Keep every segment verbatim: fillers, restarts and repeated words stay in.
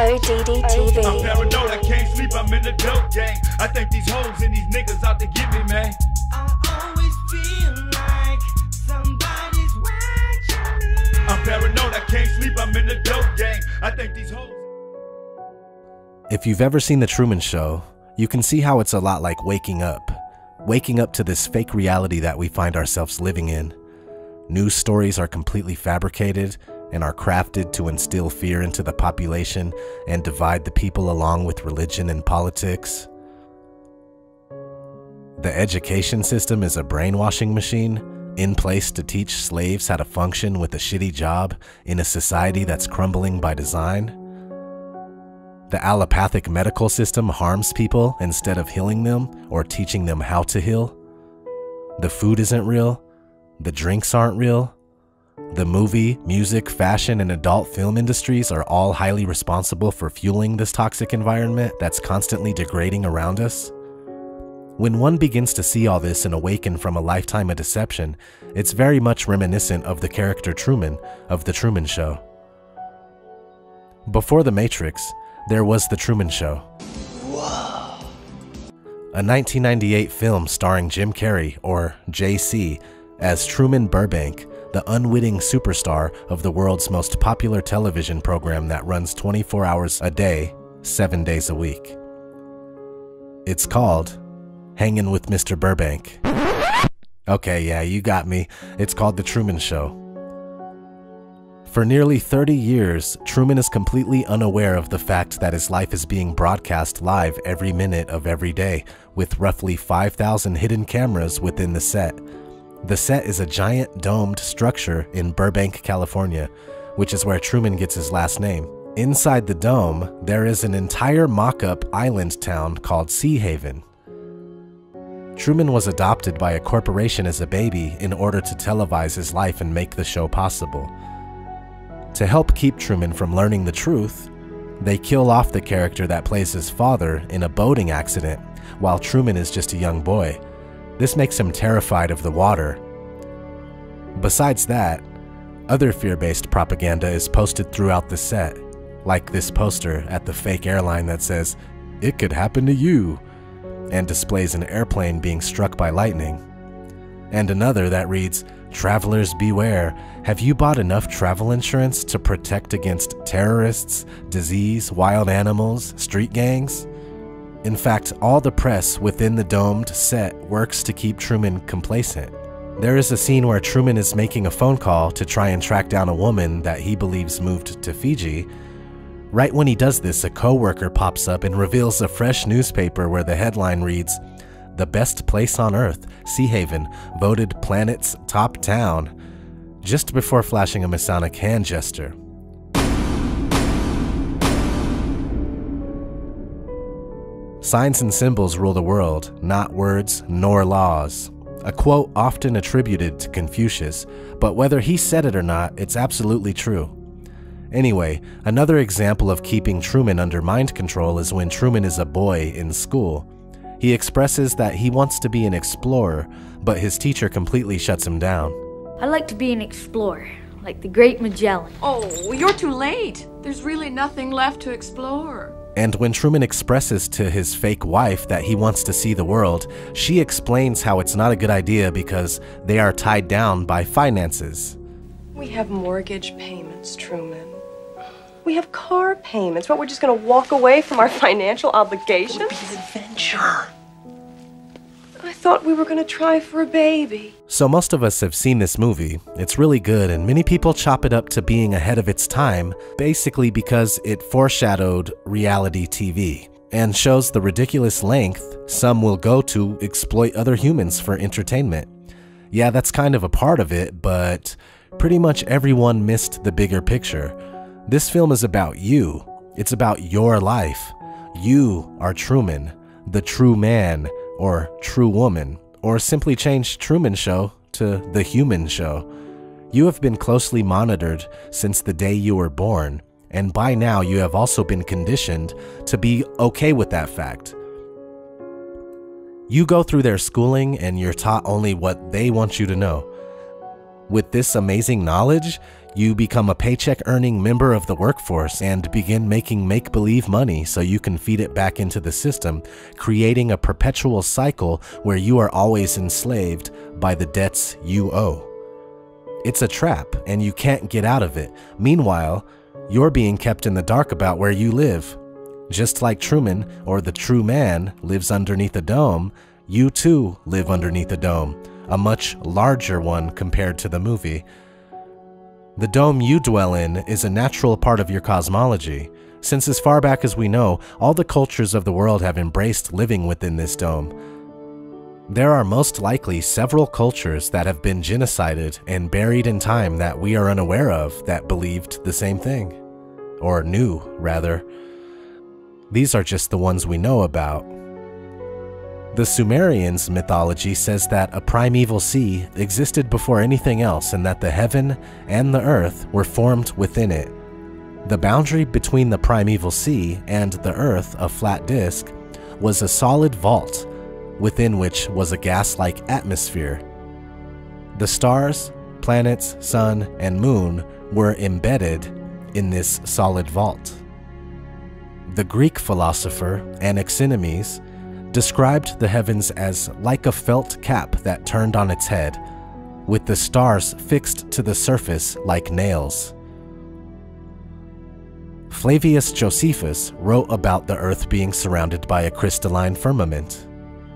O D D T V. I'm paranoid, I can't sleep, I'm in the dope gang. I think these hoes and these niggas out to get me, man. I always feel like somebody's watching me. I'm paranoid, I can't sleep, I'm in the dope gang. I think these hoes. If you've ever seen The Truman Show, you can see how it's a lot like waking up. Waking up to this fake reality that we find ourselves living in. News stories are completely fabricated and are crafted to instill fear into the population and divide the people along with religion and politics. The education system is a brainwashing machine in place to teach slaves how to function with a shitty job in a society that's crumbling by design. The allopathic medical system harms people instead of healing them or teaching them how to heal. The food isn't real. The drinks aren't real. The movie, music, fashion, and adult film industries are all highly responsible for fueling this toxic environment that's constantly degrading around us. When one begins to see all this and awaken from a lifetime of deception, it's very much reminiscent of the character Truman of The Truman Show. Before The Matrix, there was The Truman Show. Whoa. A nineteen ninety-eight film starring Jim Carrey, or J C, as Truman Burbank, the unwitting superstar of the world's most popular television program that runs twenty-four hours a day, seven days a week. It's called Hangin' with Mister Burbank. Okay, yeah, you got me. It's called The Truman Show. For nearly thirty years, Truman is completely unaware of the fact that his life is being broadcast live every minute of every day, with roughly five thousand hidden cameras within the set. The set is a giant domed structure in Burbank, California, which is where Truman gets his last name. Inside the dome, there is an entire mock-up island town called Sea Haven. Truman was adopted by a corporation as a baby in order to televise his life and make the show possible. To help keep Truman from learning the truth, they kill off the character that plays his father in a boating accident while Truman is just a young boy. This makes him terrified of the water. Besides that, other fear-based propaganda is posted throughout the set, like this poster at the fake airline that says, "It could happen to you," and displays an airplane being struck by lightning. And another that reads, "Travelers beware, have you bought enough travel insurance to protect against terrorists, disease, wild animals, street gangs?" In fact, all the press within the domed set works to keep Truman complacent. There is a scene where Truman is making a phone call to try and track down a woman that he believes moved to Fiji. Right when he does this, a co-worker pops up and reveals a fresh newspaper where the headline reads, "The best place on earth, Sea Haven, voted planet's top town," just before flashing a Masonic hand gesture. Signs and symbols rule the world, not words nor laws. A quote often attributed to Confucius, but whether he said it or not, it's absolutely true. Anyway, another example of keeping Truman under mind control is when Truman is a boy in school. He expresses that he wants to be an explorer, but his teacher completely shuts him down. I'd like to be an explorer, like the Great Magellan. Oh, you're too late. There's really nothing left to explore. And when Truman expresses to his fake wife that he wants to see the world, she explains how it's not a good idea because they are tied down by finances. We have mortgage payments, Truman. We have car payments. What, we're just gonna walk away from our financial obligations? It would be an adventure. I thought we were gonna try for a baby. So most of us have seen this movie. It's really good, and many people chop it up to being ahead of its time, basically because it foreshadowed reality T V and shows the ridiculous length some will go to exploit other humans for entertainment. Yeah, that's kind of a part of it, but pretty much everyone missed the bigger picture. This film is about you. It's about your life. You are Truman, the true man, or true woman, or simply change Truman Show to The Human Show. You have been closely monitored since the day you were born, and by now you have also been conditioned to be okay with that fact. You go through their schooling and you're taught only what they want you to know. With this amazing knowledge, you become a paycheck-earning member of the workforce and begin making make-believe money so you can feed it back into the system, creating a perpetual cycle where you are always enslaved by the debts you owe. It's a trap, and you can't get out of it. Meanwhile, you're being kept in the dark about where you live. Just like Truman, or the true man, lives underneath a dome, you too live underneath a dome, a much larger one compared to the movie. The dome you dwell in is a natural part of your cosmology, since as far back as we know, all the cultures of the world have embraced living within this dome. There are most likely several cultures that have been genocided and buried in time that we are unaware of that believed the same thing. Or knew, rather. These are just the ones we know about. The Sumerians' mythology says that a primeval sea existed before anything else and that the heaven and the earth were formed within it. The boundary between the primeval sea and the earth, a flat disk, was a solid vault, within which was a gas-like atmosphere. The stars, planets, sun, and moon were embedded in this solid vault. The Greek philosopher Anaximenes described the heavens as like a felt cap that turned on its head, with the stars fixed to the surface like nails. Flavius Josephus wrote about the earth being surrounded by a crystalline firmament.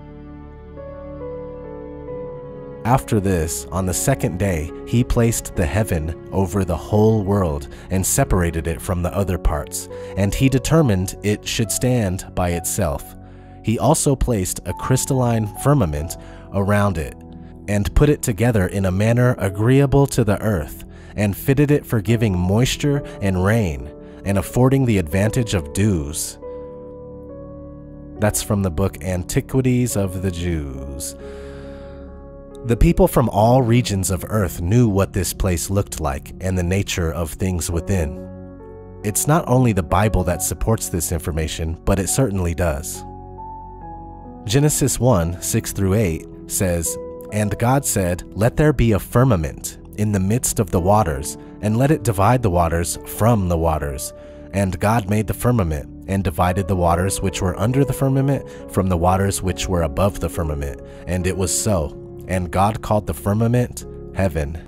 After this, on the second day, he placed the heaven over the whole world and separated it from the other parts, and he determined it should stand by itself. He also placed a crystalline firmament around it, and put it together in a manner agreeable to the earth, and fitted it for giving moisture and rain, and affording the advantage of dews. That's from the book Antiquities of the Jews. The people from all regions of earth knew what this place looked like and the nature of things within. It's not only the Bible that supports this information, but it certainly does. Genesis one, six through eight says, "And God said, Let there be a firmament in the midst of the waters, and let it divide the waters from the waters. And God made the firmament, and divided the waters which were under the firmament from the waters which were above the firmament. And it was so. And God called the firmament heaven."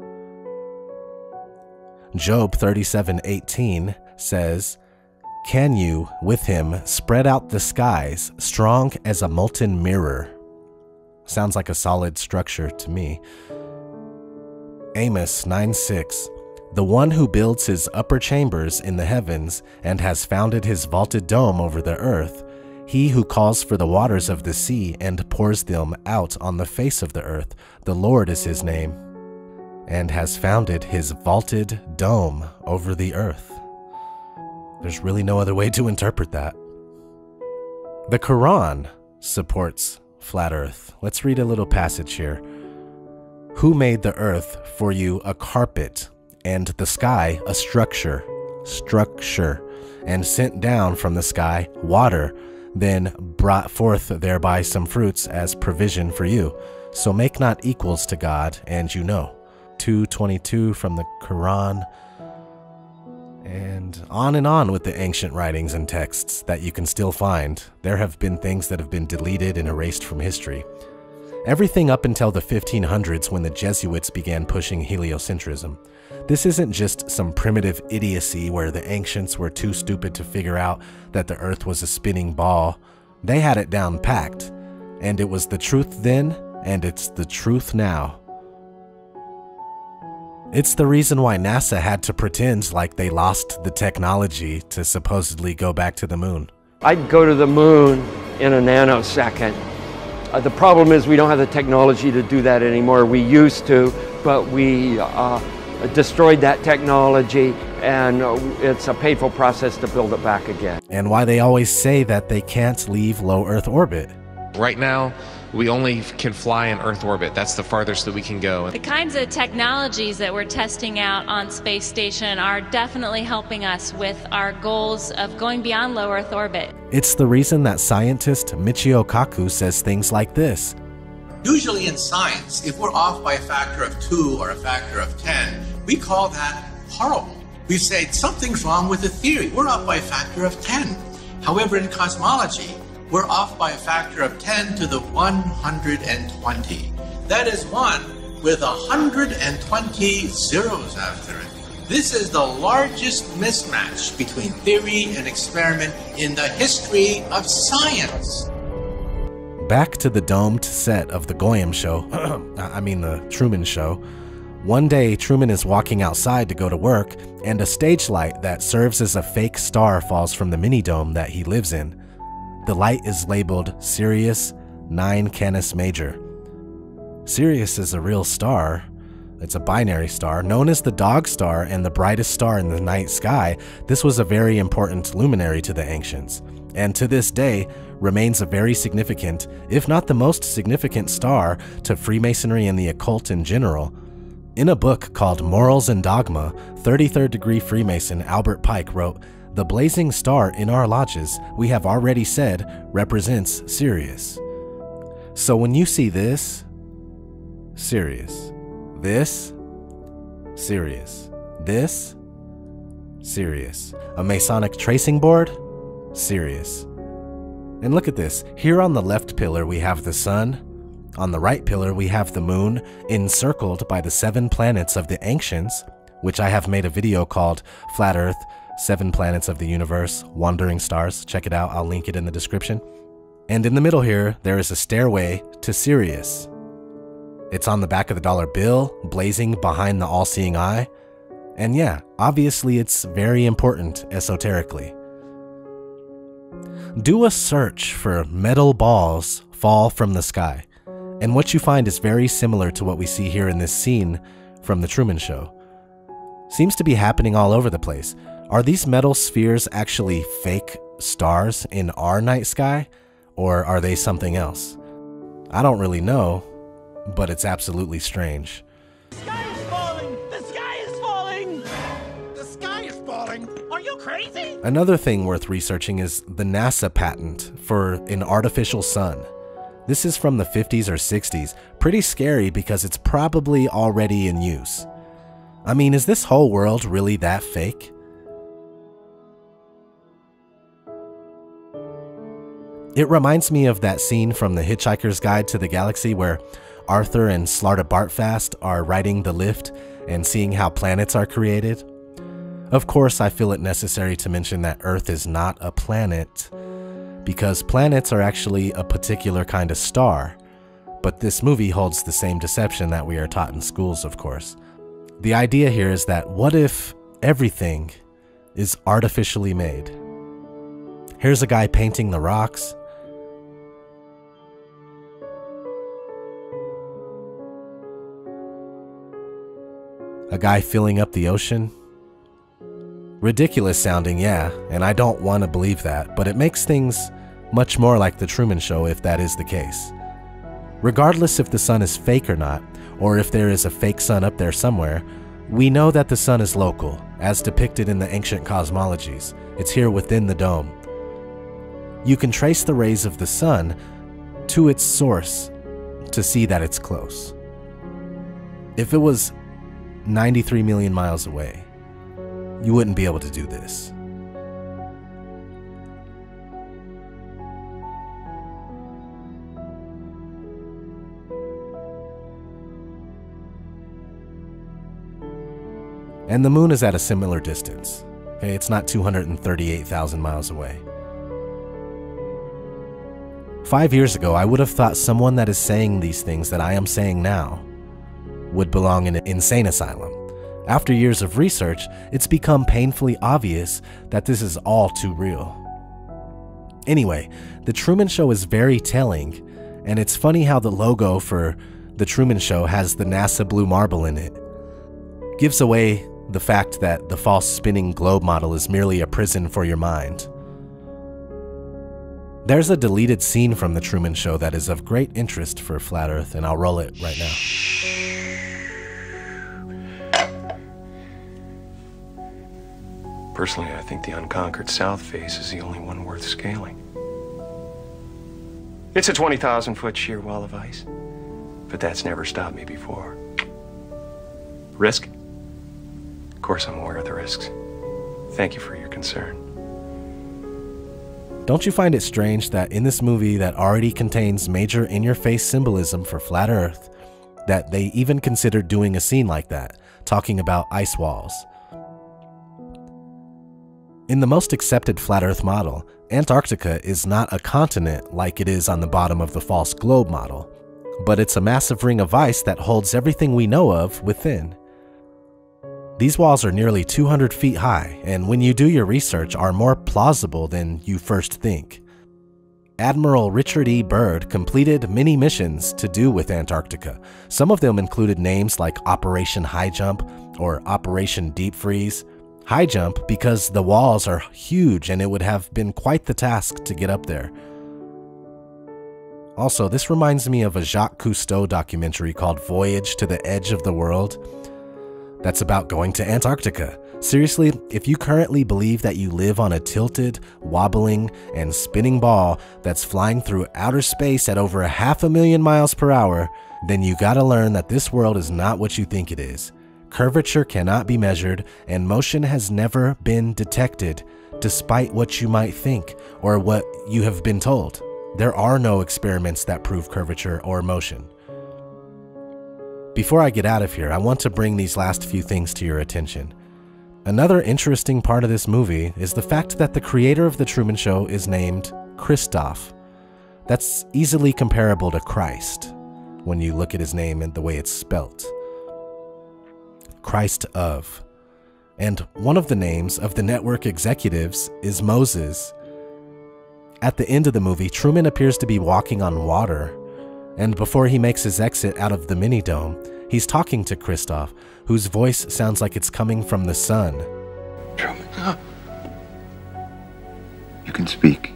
Job thirty-seven eighteen says, "Can you, with him, spread out the skies, strong as a molten mirror?" Sounds like a solid structure to me. Amos nine six, "The one who builds his upper chambers in the heavens, and has founded his vaulted dome over the earth, he who calls for the waters of the sea, and pours them out on the face of the earth, the Lord is his name, and has founded his vaulted dome over the earth." There's really no other way to interpret that. The Quran supports flat earth. Let's read a little passage here. "Who made the earth for you a carpet, and the sky a structure, structure, and sent down from the sky water, then brought forth thereby some fruits as provision for you. So make not equals to God, and you know." two twenty-two from the Quran. And on and on with the ancient writings and texts that you can still find. There have been things that have been deleted and erased from history. Everything up until the fifteen hundreds, when the Jesuits began pushing heliocentrism. This isn't just some primitive idiocy where the ancients were too stupid to figure out that the earth was a spinning ball. They had it down packed, and it was the truth then, and it's the truth now. It's the reason why NASA had to pretend like they lost the technology to supposedly go back to the moon. I'd go to the moon in a nanosecond. Uh, the problem is we don't have the technology to do that anymore. We used to, but we uh, destroyed that technology, and it's a painful process to build it back again. And why they always say that they can't leave low Earth orbit. Right now, we only can fly in Earth orbit. That's the farthest that we can go. The kinds of technologies that we're testing out on Space Station are definitely helping us with our goals of going beyond low Earth orbit. It's the reason that scientist Michio Kaku says things like this. Usually in science, if we're off by a factor of two or a factor of ten, we call that horrible. We say something's wrong with the theory. We're off by a factor of ten. However, in cosmology, we're off by a factor of ten to the one hundred twenty. That is one with one hundred twenty zeros after it. This is the largest mismatch between theory and experiment in the history of science. Back to the domed set of the Goyam show, I mean the Truman Show. One day, Truman is walking outside to go to work, and a stage light that serves as a fake star falls from the mini-dome that he lives in. The light is labeled Sirius nine Canis Major. Sirius is a real star. It's a binary star, known as the dog star and the brightest star in the night sky. This was a very important luminary to the ancients, and to this day remains a very significant, if not the most significant star to Freemasonry and the occult in general. In a book called Morals and Dogma, thirty-third degree Freemason Albert Pike wrote, "The blazing star in our lodges, we have already said, represents Sirius." So when you see this, Sirius. This, Sirius. This, Sirius. A Masonic tracing board, Sirius. And look at this. Here on the left pillar we have the sun. On the right pillar we have the moon, encircled by the seven planets of the ancients, which I have made a video called Flat Earth, Seven Planets of the Universe, Wandering Stars. Check it out, I'll link it in the description. And in the middle here, there is a stairway to Sirius. It's on the back of the dollar bill, blazing behind the all-seeing eye. And yeah, obviously it's very important esoterically. Do a search for metal balls fall from the sky, and what you find is very similar to what we see here in this scene from the Truman Show. Seems to be happening all over the place. Are these metal spheres actually fake stars in our night sky, or are they something else? I don't really know, but it's absolutely strange. The sky is falling! The sky is falling! The sky is falling! Are you crazy? Another thing worth researching is the NASA patent for an artificial sun. This is from the fifties or sixties. Pretty scary because it's probably already in use. I mean, is this whole world really that fake? It reminds me of that scene from The Hitchhiker's Guide to the Galaxy where Arthur and Slarta Bartfast are riding the lift and seeing how planets are created. Of course, I feel it necessary to mention that Earth is not a planet, because planets are actually a particular kind of star. But this movie holds the same deception that we are taught in schools, of course. The idea here is that what if everything is artificially made? Here's a guy painting the rocks. A guy filling up the ocean. Ridiculous sounding, yeah, and I don't want to believe that, but it makes things much more like the Truman Show if that is the case. Regardless if the sun is fake or not, or if there is a fake sun up there somewhere, we know that the sun is local, as depicted in the ancient cosmologies. It's here within the dome. You can trace the rays of the sun to its source to see that it's close. If it was ninety-three million miles away, you wouldn't be able to do this. And the moon is at a similar distance. Okay, it's not two hundred thirty-eight thousand miles away. Five years ago, I would have thought someone that is saying these things that I am saying now would belong in an insane asylum. After years of research, it's become painfully obvious that this is all too real. Anyway, the Truman Show is very telling, and it's funny how the logo for the Truman Show has the NASA blue marble in it. Gives away the fact that the false spinning globe model is merely a prison for your mind. There's a deleted scene from the Truman Show that is of great interest for Flat Earth, and I'll roll it right now. Personally, I think the unconquered south face is the only one worth scaling. It's a twenty thousand foot sheer wall of ice. but that's never stopped me before. Risk? Of course I'm aware of the risks. Thank you for your concern. Don't you find it strange that in this movie that already contains major in-your-face symbolism for flat Earth, that they even considered doing a scene like that, talking about ice walls? In the most accepted flat Earth model, Antarctica is not a continent like it is on the bottom of the false globe model, but it's a massive ring of ice that holds everything we know of within. These walls are nearly two hundred feet high, and when you do your research, are more plausible than you first think. Admiral Richard E. Byrd completed many missions to do with Antarctica. Some of them included names like Operation High Jump or Operation Deep Freeze. High Jump because the walls are huge and it would have been quite the task to get up there. Also, this reminds me of a Jacques Cousteau documentary called Voyage to the Edge of the World. That's about going to Antarctica. Seriously, if you currently believe that you live on a tilted, wobbling, and spinning ball that's flying through outer space at over a half a million miles per hour, then you gotta learn that this world is not what you think it is. Curvature cannot be measured, and motion has never been detected, despite what you might think or what you have been told. There are no experiments that prove curvature or motion. Before I get out of here, I want to bring these last few things to your attention. Another interesting part of this movie is the fact that the creator of The Truman Show is named Christoph. That's easily comparable to Christ when you look at his name and the way it's spelt. Christ of. And one of the names of the network executives is Moses. At the end of the movie, Truman appears to be walking on water, and before he makes his exit out of the mini-dome, he's talking to Christoph, whose voice sounds like it's coming from the sun. Truman, you can speak.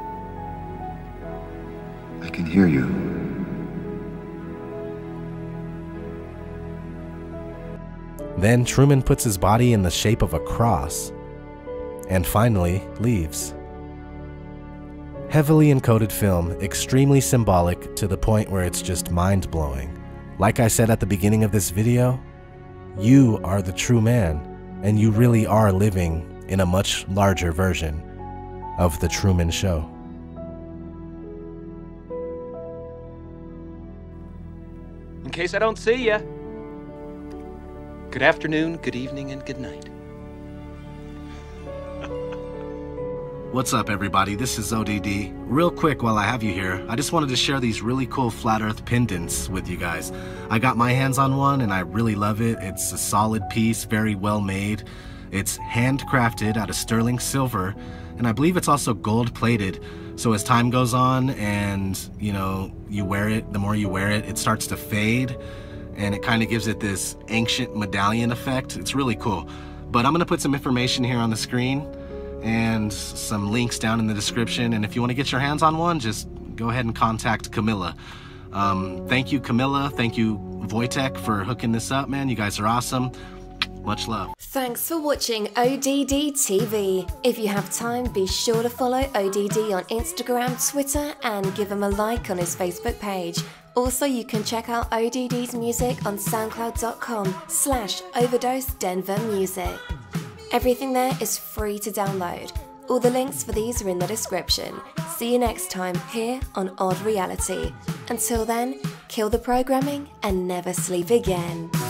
I can hear you. Then Truman puts his body in the shape of a cross, and finally leaves. Heavily encoded film, extremely symbolic to the point where it's just mind-blowing. Like I said at the beginning of this video, you are the true man, and you really are living in a much larger version of The Truman Show. In case I don't see ya, good afternoon, good evening, and good night. What's up, everybody? This is O D D. Real quick, while I have you here, I just wanted to share these really cool flat earth pendants with you guys. I got my hands on one and I really love it. It's a solid piece, very well made. It's handcrafted out of sterling silver, and I believe it's also gold plated. So as time goes on and, you know, you wear it, the more you wear it, it starts to fade, and it kind of gives it this ancient medallion effect. It's really cool. But I'm gonna put some information here on the screen and some links down in the description, and if you want to get your hands on one, just go ahead and contact Camilla. Um, thank you, Camilla. Thank you, Wojtek, for hooking this up, man. You guys are awesome. Much love. Thanks for watching O D D T V. If you have time, be sure to follow O D D on Instagram, Twitter, and give him a like on his Facebook page. Also, you can check out O D D's music on soundcloud.com slash overdose Denver music. Everything there is free to download. All the links for these are in the description. See you next time here on Odd Reality. Until then, kill the programming and never sleep again.